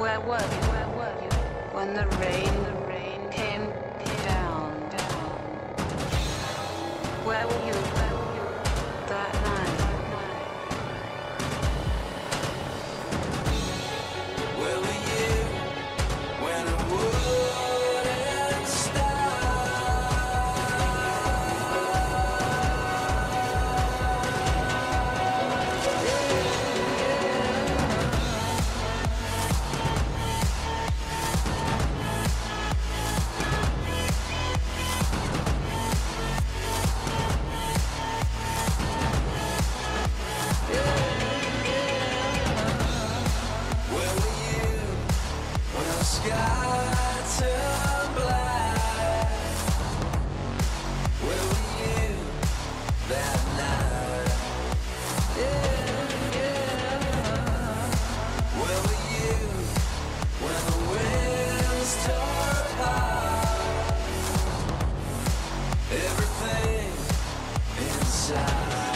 Where were you when the rain came down? Where were you that night? Where were you when it wouldn't stop? Where were you when the sky turned black? Where were you that night? Where were you when the winds tore apart everything inside?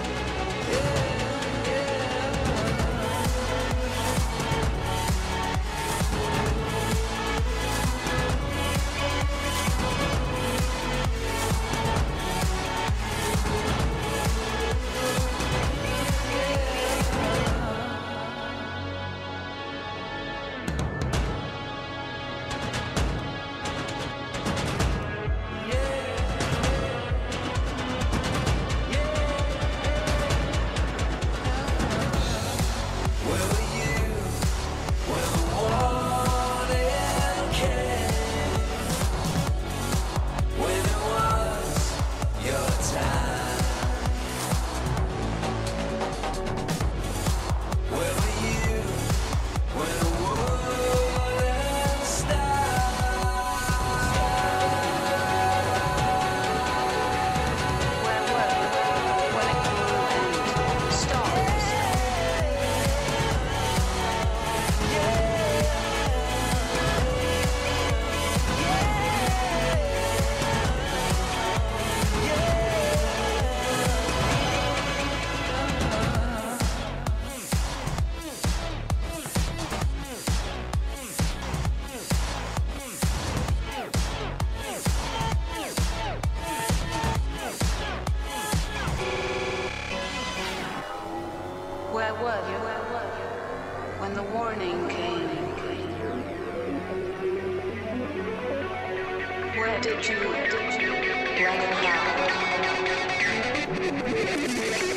Where were you when the warning came? When it was your time? Where were you when it wouldn't stop? Where were you when it grew and stopped? Where were you when the warning came? Where did you run and hide?